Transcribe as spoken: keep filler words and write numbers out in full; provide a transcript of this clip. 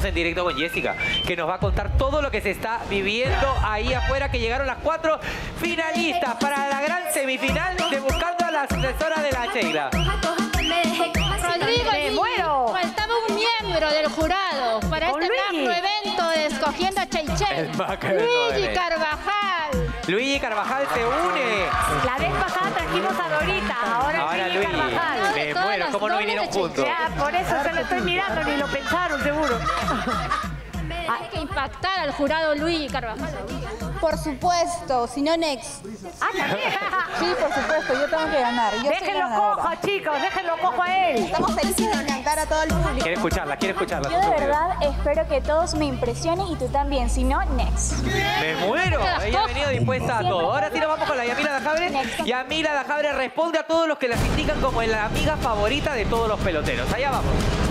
estamos en directo con Jessica, que nos va a contar todo lo que se está viviendo ahí afuera, que llegaron las cuatro finalistas para la gran semifinal de Buscando a la Sucesora de la Sheila. Rodrigo, ¡Me muero! faltaba un miembro del jurado para Con este Luigi. magno evento de Escogiendo a Cheichel. El magno evento. Luigi Carvajal. Luigi Carvajal se une. La vez pasada trajimos a Dorita, ahora, Ahora Luigi Luigi. Carvajal. Me Todas muero, las ¿cómo no dobles vinieron de juntos? Ya, por eso se lo estoy mirando, ni lo pensaron, seguro. Hay que impactar al jurado Luigi Carvajal. Por supuesto, si no, next. Ah, también. Sí, por supuesto, yo tengo que ganar. Yo soy Déjenlo ganadora. cojo, chicos, déjenlo cojo a él. Estamos felices de encantar a todo el público. Quiere escucharla, quiere escucharla. Yo de verdad espero que todos me impresionen y tú también, si no, next. Me muero. Ella ha venido dispuesta a todo. Ahora sí nos vamos con la Yamila Dajabre. Yamila Dajabre responde a todos los que las indican como la amiga favorita de todos los peloteros. Allá vamos.